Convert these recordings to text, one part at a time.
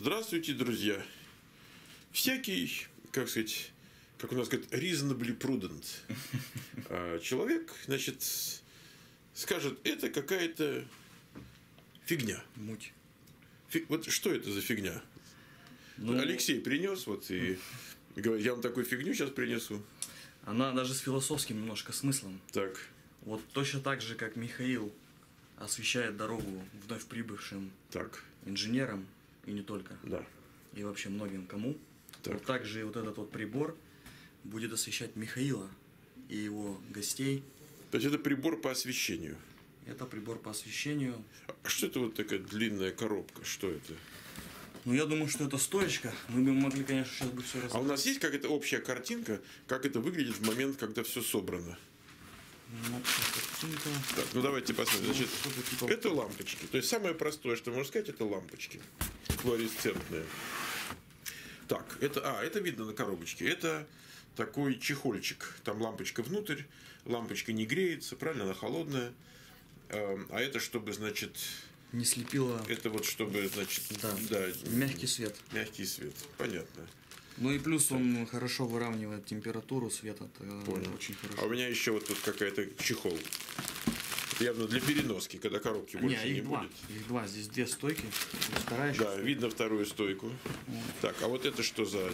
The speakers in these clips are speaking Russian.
Здравствуйте, друзья. Всякий, как сказать, как у нас говорят, reasonably prudent человек, значит, скажет, это какая-то фигня. Муть. Вот что это за фигня? Ну, Алексей принес, вот, и говорит, я вам такую фигню сейчас принесу. она даже с философским немножко смыслом. Так, Вот точно так же, как Михаил освещает дорогу вновь прибывшим так, инженерам, и не только, да. и вообще многим кому. Так. Вот так же и вот этот вот прибор будет освещать Михаила и его гостей. То есть это прибор по освещению. Это прибор по освещению. А что это вот такая длинная коробка? Что это? Ну, я думаю, что это стоечка. Мы бы могли, конечно, сейчас бы все А у разобрать. нас есть какая-то общая картинка, как это выглядит в момент, когда все собрано? Ну, картинка. Так, ну давайте посмотрим. Значит, что-то типа- это лампочки. То есть самое простое, что можно сказать, это лампочки. Флуоресцентные. Так, это видно на коробочке. Это такой чехольчик. Там лампочка внутрь, лампочка не греется, правильно, она холодная. А это чтобы, значит, Не слепило. это вот чтобы, значит, Да. Мягкий свет. мягкий свет. Понятно. Ну и плюс он хорошо выравнивает температуру света. Это Понял. очень А хорошо. у меня еще вот тут какая-то чехол. Это явно для переноски, когда коробки больше не их два. будет. Их два. Здесь две стойки. Вторая еще. Да, видно вторую стойку. Так, а вот это что за...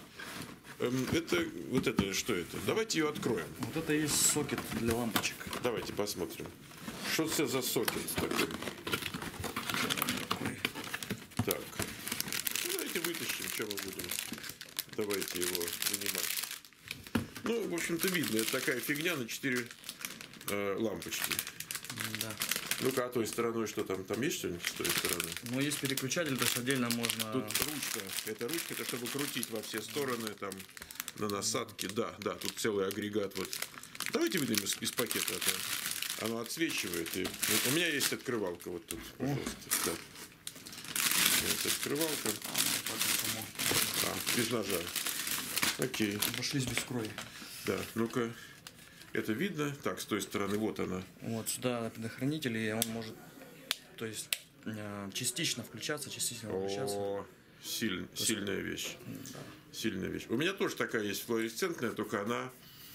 это что это? Давайте ее откроем. Вот это и есть сокет для лампочек. Давайте посмотрим. Что это за сокет такой? Такой. Так. Ну, давайте вытащим, что мы будем. Давайте его вынимать. Ну, в общем-то, видно. Это такая фигня на 4 лампочки. Да. Ну-ка, а той стороной что там? Там есть что-нибудь с той стороны? Но есть переключатель, то есть отдельно можно... Тут ручка. Это ручка, это чтобы крутить во все стороны, там, на насадке. Да, тут целый агрегат. Вот. Давайте выйдем из пакета. Оно отсвечивает. И... Вот у меня есть открывалка вот тут. Пожалуйста. Да. Вот открывалка. Без ножа. Окей. Обошлись без крови. Да, ну-ка. Это видно? Так, с той стороны, вот она. Вот сюда предохранитель, и он может, то есть, частично включаться, частично выключаться. О, сильная вещь. Сильная вещь. У меня тоже такая есть флуоресцентная, только она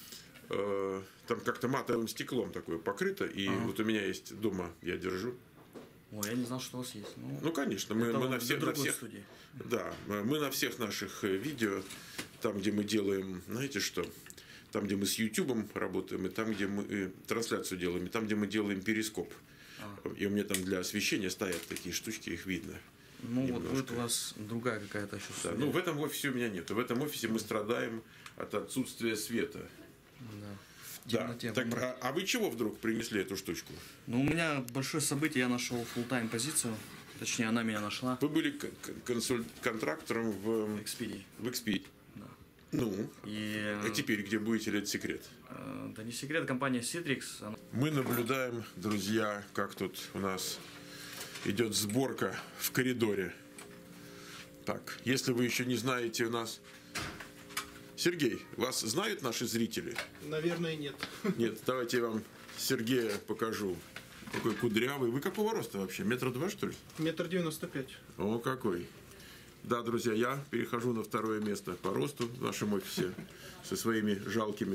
там как-то матовым стеклом такое покрыто. И вот у меня есть дома, я держу. Ой, я не знал, что у вас есть. Ну, конечно, мы на всех, студии. да, мы на всех наших видео, там, где мы делаем, знаете что, там, где мы с YouTube работаем, и там, где мы трансляцию делаем, и там, где мы делаем перископ. И у меня там для освещения стоят такие штучки, их видно. Ну, немножко. вот будет у вас другая какая-то еще Да, ну, в этом офисе у меня нет. В этом офисе мы страдаем от отсутствия света. Да. В Да. темноте. Так, а вы чего вдруг принесли эту штучку? Ну, у меня большое событие, я нашел full-time позицию. Точнее, она меня нашла. Вы были контрактором в Expedia. Expedia. Да. Ну, И, а теперь где будете, или это секрет? да не секрет, компания Citrix, она... Мы наблюдаем, друзья, как тут у нас идет сборка в коридоре. Так, если вы еще не знаете, у нас... Сергей, вас знают наши зрители? Наверное, нет. Нет, давайте я вам Сергея покажу. Такой кудрявый. Вы какого роста вообще? 1,2 м, что ли? 1,95 м. О, какой. Да, друзья, я перехожу на второе место по росту в нашем офисе со своими жалкими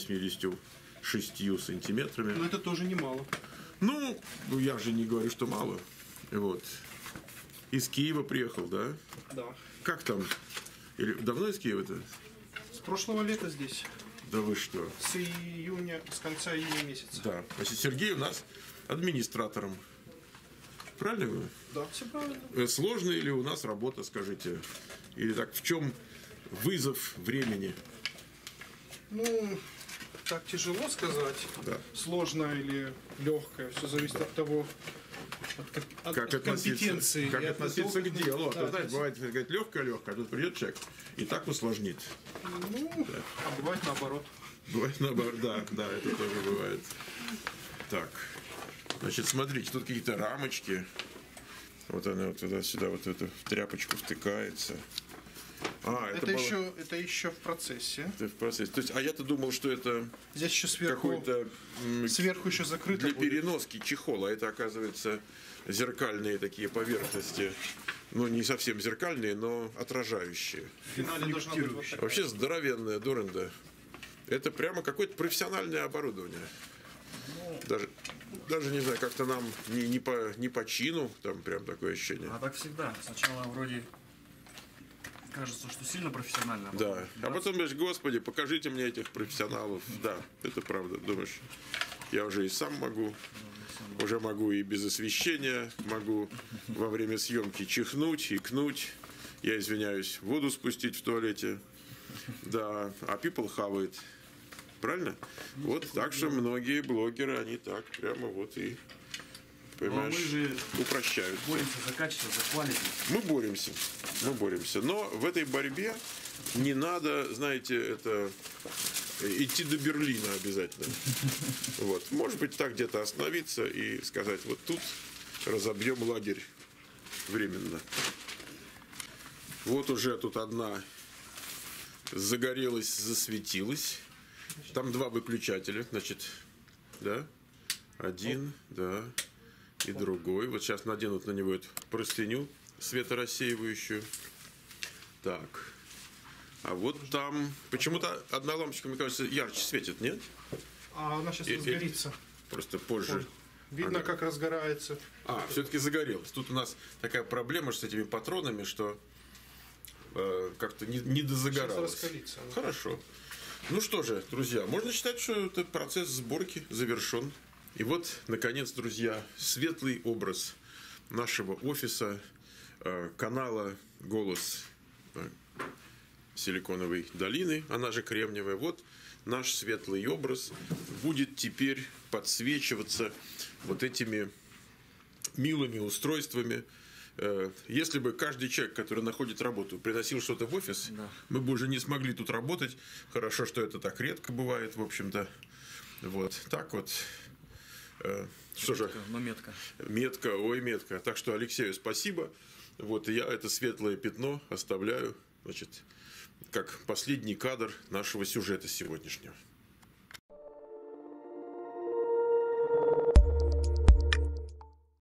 186 сантиметрами. Но это тоже немало. Ну, я же не говорю, что мало. Вот. Из Киева приехал, да? Да. Как там? Или давно из Киева-то? С прошлого лета здесь. Да вы что? С июня, с конца июня месяца. Да. Значит, Сергей у нас администратором. Правильно вы? Да, все правильно. Сложная ли у нас работа, скажите? Или так, в чем вызов времени? Ну, так тяжело сказать. Да. Сложно или легкое. Все зависит от того, от компетенции. Как и от относиться к высоких- делу. А Да, то, знаете, бывает, говорит, легкое, а тут придет человек и так усложнит. Ну, а бывает наоборот. Бывает наоборот, да, это тоже бывает. Так, значит, смотрите, тут какие-то рамочки. Вот она вот туда-сюда, вот эту тряпочку втыкается. А, Это еще в процессе. Это в процессе. То есть, а я-то думал, что это Здесь еще сверху, какой-то сверху еще закрыто для будет. переноски чехола. Это, оказывается, зеркальные такие поверхности. Ну, не совсем зеркальные, но отражающие. В финале должна быть вот такая. Вообще здоровенная дурында. Это прямо какое-то профессиональное оборудование. Даже не знаю, как-то нам не по чину, там прям такое ощущение. А так всегда. Сначала вроде кажется, что сильно профессионально. Да. А потом говоришь, господи, покажите мне этих профессионалов. Да, это правда. Думаешь, я уже и сам могу. Уже могу и без освещения, могу во время съемки чихнуть, икнуть. Я извиняюсь, воду спустить в туалете. Да, а people хавает. Правильно? Вот так что многие блогеры, они так прямо вот и, понимаешь, мы же упрощают. Боремся за качество, за quality. Мы боремся. Но в этой борьбе не надо, знаете, это идти до Берлина обязательно. Вот. Может быть, так где-то остановиться и сказать, вот тут разобьем лагерь временно. Вот уже тут одна загорелась, засветилась. Там два выключателя, значит, да? Один, да, и другой. Вот сейчас наденут на него эту простыню светорассеивающую. Так. А вот там почему-то одна лампочка, мне кажется, ярче светит, нет? А она сейчас разгорится. Просто позже. Видно, как разгорается. А, все-таки загорелась. Тут у нас такая проблема с этими патронами, что как-то не дозагоралось. Сейчас раскалится. Хорошо. Ну что же, друзья, можно считать, что этот процесс сборки завершен. И вот, наконец, друзья, светлый образ нашего офиса, канала «Голос Силиконовой долины», она же Кремниевая. Вот наш светлый образ будет теперь подсвечиваться вот этими милыми устройствами. Если бы каждый человек, который находит работу, приносил что-то в офис, Да. мы бы уже не смогли тут работать. Хорошо, что это так редко бывает, в общем-то. Вот, так вот. Что же? Но метко. Метко, ой, метко. Так что Алексею спасибо. Вот, и я это светлое пятно оставляю, значит, как последний кадр нашего сюжета сегодняшнего.